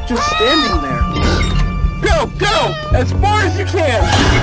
just standing there. Go! Go! As far as you can!